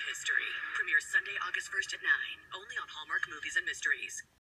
Mystery. Premieres Sunday, August 1st at 9. Only on Hallmark Movies and Mysteries.